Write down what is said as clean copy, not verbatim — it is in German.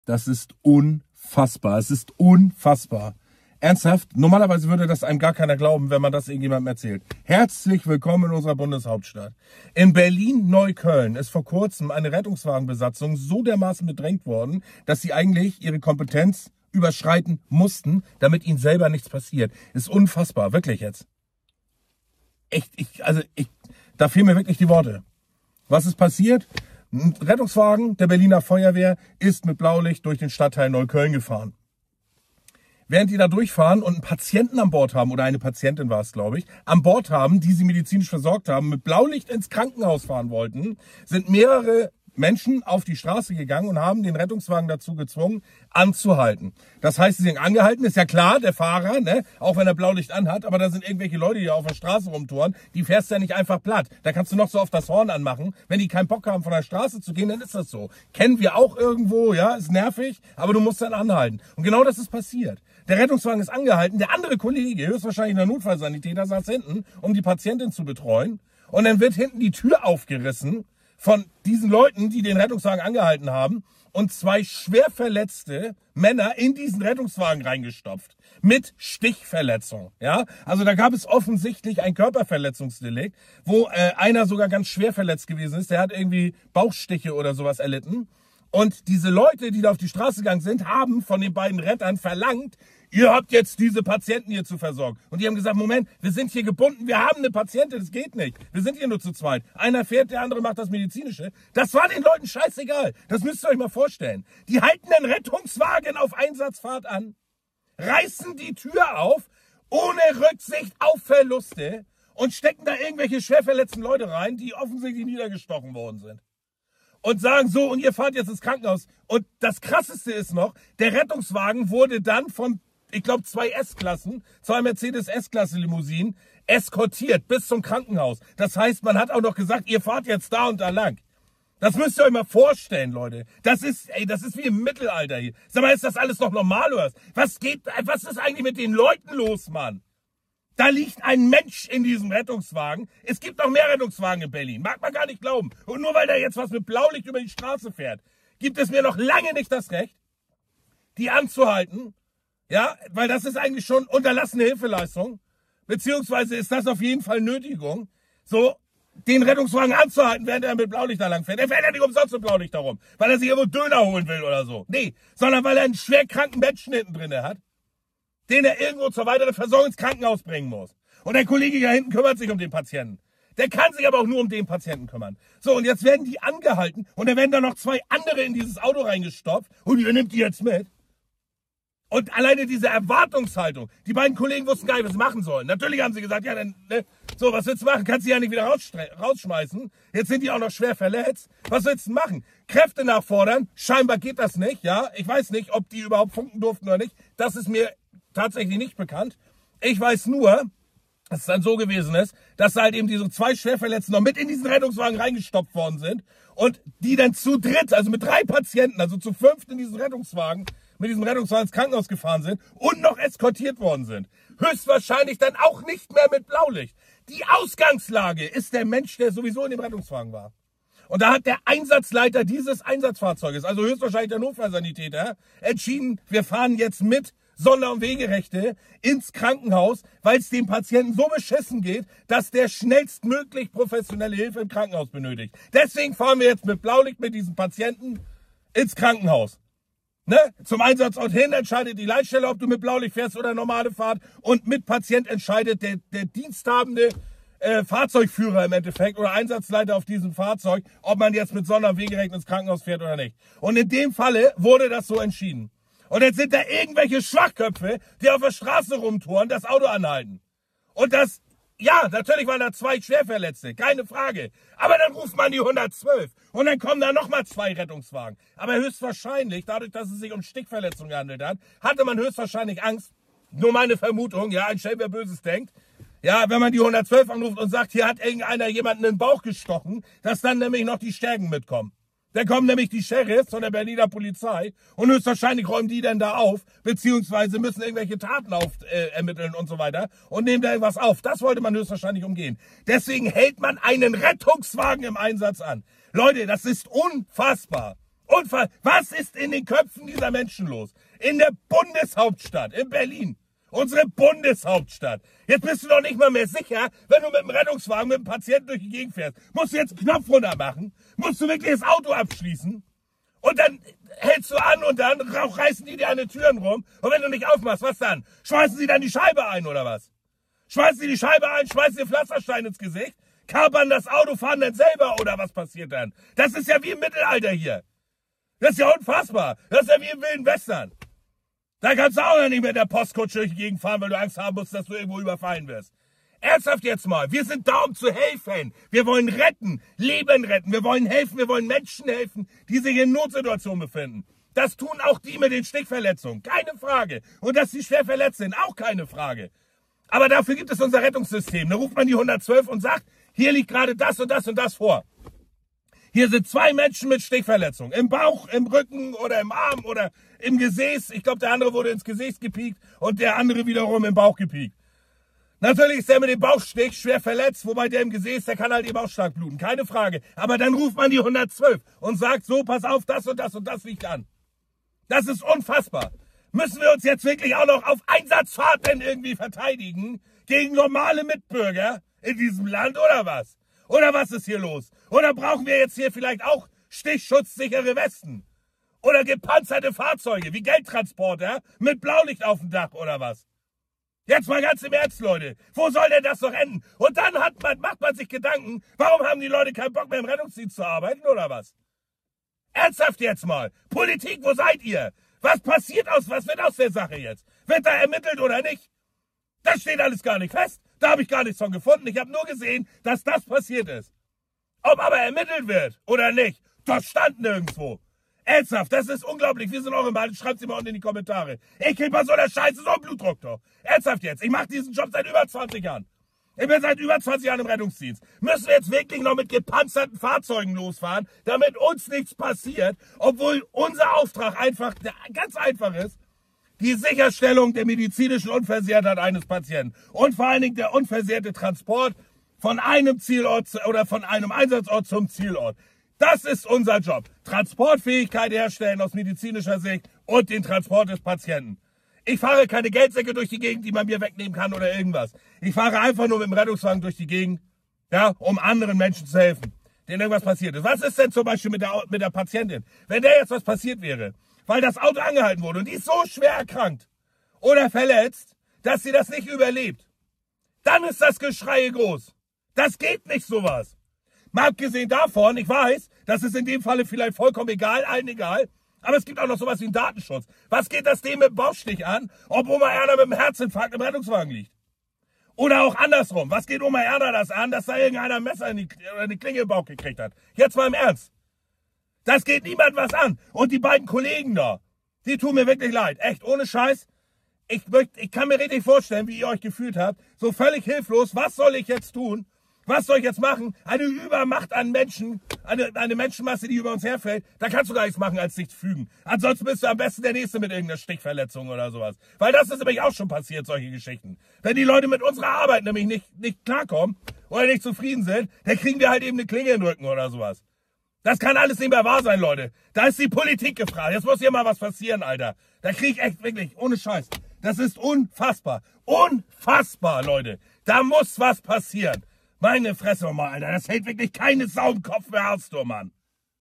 Das ist unfassbar. Es ist unfassbar. Ernsthaft? Normalerweise würde das einem gar keiner glauben, wenn man das irgendjemandem erzählt. Herzlich willkommen in unserer Bundeshauptstadt. In Berlin-Neukölln ist vor kurzem eine Rettungswagenbesatzung so dermaßen bedrängt worden, dass sie eigentlich ihre Kompetenz überschreiten mussten, damit ihnen selber nichts passiert. Ist unfassbar, wirklich jetzt. Echt, da fehlen mir wirklich die Worte. Was ist passiert? Ein Rettungswagen der Berliner Feuerwehr ist mit Blaulicht durch den Stadtteil Neukölln gefahren. Während die da durchfahren und einen Patienten an Bord haben, oder eine Patientin war es, glaube ich, an Bord haben, die sie medizinisch versorgt haben, mit Blaulicht ins Krankenhaus fahren wollten, sind mehrere Menschen auf die Straße gegangen und haben den Rettungswagen dazu gezwungen, anzuhalten. Das heißt, sie sind angehalten, ist ja klar, der Fahrer, ne, auch wenn er Blaulicht anhat, aber da sind irgendwelche Leute, die auf der Straße rumtouren, die fährst ja nicht einfach platt. Da kannst du noch so oft das Horn anmachen. Wenn die keinen Bock haben, von der Straße zu gehen, dann ist das so. Kennen wir auch irgendwo, ja, ist nervig, aber du musst dann anhalten. Und genau das ist passiert. Der Rettungswagen ist angehalten, der andere Kollege, höchstwahrscheinlich der Notfallsanitäter, saß hinten, um die Patientin zu betreuen. Und dann wird hinten die Tür aufgerissen von diesen Leuten, die den Rettungswagen angehalten haben, und 2 schwer verletzte Männer in diesen Rettungswagen reingestopft. Mit Stichverletzung. Ja? Also da gab es offensichtlich ein Körperverletzungsdelikt, wo einer sogar ganz schwer verletzt gewesen ist. Der hat irgendwie Bauchstiche oder sowas erlitten. Und diese Leute, die da auf die Straße gegangen sind, haben von den beiden Rettern verlangt, ihr habt jetzt diese Patienten hier zu versorgen. Und die haben gesagt, Moment, wir sind hier gebunden, wir haben eine Patientin, das geht nicht. Wir sind hier nur zu zweit. Einer fährt, der andere macht das Medizinische. Das war den Leuten scheißegal. Das müsst ihr euch mal vorstellen. Die halten den Rettungswagen auf Einsatzfahrt an, reißen die Tür auf, ohne Rücksicht auf Verluste und stecken da irgendwelche schwer verletzten Leute rein, die offensichtlich niedergestochen worden sind. Und sagen so, und ihr fahrt jetzt ins Krankenhaus. Und das Krasseste ist noch, der Rettungswagen wurde dann von, ich glaube, 2 S-Klassen, 2 Mercedes S-Klasse-Limousinen, eskortiert bis zum Krankenhaus. Das heißt, man hat auch noch gesagt, ihr fahrt jetzt da und da lang. Das müsst ihr euch mal vorstellen, Leute. Das ist wie im Mittelalter hier. Sag mal, ist das alles noch normal oder was? Was ist eigentlich mit den Leuten los, Mann? Da liegt ein Mensch in diesem Rettungswagen. Es gibt noch mehr Rettungswagen in Berlin. Mag man gar nicht glauben. Und nur weil da jetzt was mit Blaulicht über die Straße fährt, gibt es mir noch lange nicht das Recht, die anzuhalten. Ja, weil das ist eigentlich schon unterlassene Hilfeleistung. Beziehungsweise ist das auf jeden Fall Nötigung. So, den Rettungswagen anzuhalten, während er mit Blaulicht da lang fährt. Er fährt ja nicht umsonst mit Blaulicht darum. Weil er sich irgendwo Döner holen will oder so. Nee, sondern weil er einen schwer kranken Menschen hinten drin hat, den er irgendwo zur weiteren Versorgung ins Krankenhaus bringen muss. Und der Kollege da hinten kümmert sich um den Patienten. Der kann sich aber auch nur um den Patienten kümmern. So, und jetzt werden die angehalten und dann werden da noch 2 andere in dieses Auto reingestopft und ihr nehmt die jetzt mit. Und alleine diese Erwartungshaltung, die beiden Kollegen wussten gar nicht, was sie machen sollen. Natürlich haben sie gesagt, ja, dann, ne, so, was willst du machen? Kannst du ja nicht wieder rausschmeißen. Jetzt sind die auch noch schwer verletzt. Was willst du machen? Kräfte nachfordern? Scheinbar geht das nicht, ja. Ich weiß nicht, ob die überhaupt funken durften oder nicht. Das ist mir tatsächlich nicht bekannt. Ich weiß nur, dass es dann so gewesen ist, dass halt eben diese 2 Schwerverletzten noch mit in diesen Rettungswagen reingestopft worden sind und die dann zu dritt, also mit 3 Patienten, also zu 5 in diesen Rettungswagen, mit diesem Rettungswagen ins Krankenhaus gefahren sind und noch eskortiert worden sind. Höchstwahrscheinlich dann auch nicht mehr mit Blaulicht. Die Ausgangslage ist der Mensch, der sowieso in dem Rettungswagen war. Und da hat der Einsatzleiter dieses Einsatzfahrzeuges, also höchstwahrscheinlich der Notfallsanitäter, entschieden, wir fahren jetzt mit Sonder- und Wegerechte ins Krankenhaus, weil es dem Patienten so beschissen geht, dass der schnellstmöglich professionelle Hilfe im Krankenhaus benötigt. Deswegen fahren wir jetzt mit Blaulicht mit diesem Patienten ins Krankenhaus. Ne? Zum Einsatzort hin entscheidet die Leitstelle, ob du mit Blaulicht fährst oder normale Fahrt. Und mit Patient entscheidet der diensthabende Fahrzeugführer im Endeffekt oder Einsatzleiter auf diesem Fahrzeug, ob man jetzt mit Sonder- und Wegerechten ins Krankenhaus fährt oder nicht. Und in dem Falle wurde das so entschieden. Und jetzt sind da irgendwelche Schwachköpfe, die auf der Straße rumtouren, das Auto anhalten. Und das, ja, natürlich waren da 2 Schwerverletzte, keine Frage. Aber dann ruft man die 112 und dann kommen da nochmal 2 Rettungswagen. Aber höchstwahrscheinlich, dadurch, dass es sich um Stichverletzungen gehandelt hat, hatte man höchstwahrscheinlich Angst, nur meine Vermutung, ja, ein Schelm, wer Böses denkt, ja, wenn man die 112 anruft und sagt, hier hat irgendeiner jemanden in den Bauch gestochen, dass dann nämlich noch die Stärken mitkommen. Da kommen nämlich die Sheriffs von der Berliner Polizei und höchstwahrscheinlich räumen die dann da auf, beziehungsweise müssen irgendwelche Taten ermitteln und so weiter und nehmen da irgendwas auf. Das wollte man höchstwahrscheinlich umgehen. Deswegen hält man einen Rettungswagen im Einsatz an. Leute, das ist unfassbar. Was ist in den Köpfen dieser Menschen los? In der Bundeshauptstadt, in Berlin. Unsere Bundeshauptstadt. Jetzt bist du doch nicht mal mehr sicher, wenn du mit dem Rettungswagen mit dem Patienten durch die Gegend fährst. Musst du jetzt einen Knopf runter machen? Musst du wirklich das Auto abschließen? Und dann hältst du an und dann reißen die dir an den Türen rum. Und wenn du nicht aufmachst, was dann? Schmeißen sie dann die Scheibe ein oder was? Schmeißen sie die Scheibe ein, schmeißen dir Pflasterstein ins Gesicht, kapern das Auto, fahren dann selber oder was passiert dann? Das ist ja wie im Mittelalter hier. Das ist ja unfassbar. Das ist ja wie im Wilden Western. Da kannst du auch noch nicht mit der Postkutsche durch die Gegend fahren, weil du Angst haben musst, dass du irgendwo überfallen wirst. Ernsthaft jetzt mal. Wir sind da, um zu helfen. Wir wollen retten, Leben retten. Wir wollen helfen, wir wollen Menschen helfen, die sich in Notsituationen befinden. Das tun auch die mit den Stichverletzungen. Keine Frage. Und dass sie schwer verletzt sind, auch keine Frage. Aber dafür gibt es unser Rettungssystem. Da ruft man die 112 und sagt, hier liegt gerade das und das und das vor. Hier sind 2 Menschen mit Stichverletzung. Im Bauch, im Rücken oder im Arm oder im Gesäß. Ich glaube, der andere wurde ins Gesäß gepiekt und der andere wiederum im Bauch gepiekt. Natürlich ist der mit dem Bauchstich schwer verletzt, wobei der im Gesäß, der kann halt eben auch stark bluten. Keine Frage. Aber dann ruft man die 112 und sagt, so, pass auf, das und das und das liegt an. Das ist unfassbar. Müssen wir uns jetzt wirklich auch noch auf Einsatzfahrt denn irgendwie verteidigen gegen normale Mitbürger in diesem Land oder was? Oder was ist hier los? Oder brauchen wir jetzt hier vielleicht auch stichschutzsichere Westen? Oder gepanzerte Fahrzeuge wie Geldtransporter mit Blaulicht auf dem Dach oder was? Jetzt mal ganz im Ernst, Leute. Wo soll denn das noch enden? Und dann macht man sich Gedanken, warum haben die Leute keinen Bock mehr im Rettungsdienst zu arbeiten oder was? Ernsthaft jetzt mal. Politik, wo seid ihr? Was wird aus der Sache jetzt? Wird da ermittelt oder nicht? Das steht alles gar nicht fest. Da habe ich gar nichts von gefunden. Ich habe nur gesehen, dass das passiert ist. Ob aber ermittelt wird oder nicht, das stand nirgendwo. Ernsthaft, das ist unglaublich. Wir sind eure Meinung. Schreibt sie mal unten in die Kommentare. Ich krieg bei so einer Scheiße so einen Blutdruck doch. Ernsthaft jetzt. Ich mache diesen Job seit über 20 Jahren. Ich bin seit über 20 Jahren im Rettungsdienst. Müssen wir jetzt wirklich noch mit gepanzerten Fahrzeugen losfahren, damit uns nichts passiert, obwohl unser Auftrag ganz einfach ist, die Sicherstellung der medizinischen Unversehrtheit eines Patienten und vor allen Dingen der unversehrte Transport von einem Zielort oder von einem Einsatzort zum Zielort. Das ist unser Job. Transportfähigkeit herstellen aus medizinischer Sicht und den Transport des Patienten. Ich fahre keine Geldsäcke durch die Gegend, die man mir wegnehmen kann oder irgendwas. Ich fahre einfach nur mit dem Rettungswagen durch die Gegend, ja, um anderen Menschen zu helfen, denen irgendwas passiert ist. Was ist denn zum Beispiel mit der Patientin? Wenn der jetzt was passiert wäre, weil das Auto angehalten wurde und die ist so schwer erkrankt oder verletzt, dass sie das nicht überlebt, dann ist das Geschrei groß. Das geht nicht sowas. Mal abgesehen davon, ich weiß, das ist in dem Falle vielleicht vollkommen egal, allen egal, aber es gibt auch noch sowas wie einen Datenschutz. Was geht das dem mit dem Bauchstich an, ob Oma Erna mit einem Herzinfarkt im Rettungswagen liegt? Oder auch andersrum. Was geht Oma Erna das an, dass da irgendeiner ein Messer oder eine Klinge im Bauch gekriegt hat? Jetzt mal im Ernst. Das geht niemand was an. Und die beiden Kollegen da, die tun mir wirklich leid. Echt, ohne Scheiß. Ich kann mir richtig vorstellen, wie ihr euch gefühlt habt. So völlig hilflos. Was soll ich jetzt tun? Was soll ich jetzt machen? Eine Übermacht an Menschen, eine Menschenmasse, die über uns herfällt. Da kannst du gar nichts machen, als dich fügen. Ansonsten bist du am besten der Nächste mit irgendeiner Stichverletzung oder sowas. Weil das ist nämlich auch schon passiert, solche Geschichten. Wenn die Leute mit unserer Arbeit nämlich nicht klarkommen oder nicht zufrieden sind, dann kriegen wir halt eben eine Klinge in den Rücken oder sowas. Das kann alles nicht mehr wahr sein, Leute. Da ist die Politik gefragt. Jetzt muss hier mal was passieren, Alter. Da krieg ich echt wirklich, ohne Scheiß. Das ist unfassbar. Unfassbar, Leute. Da muss was passieren. Meine Fresse nochmal, Alter. Das hält wirklich keine Sau im Kopf mehr aus, du Mann.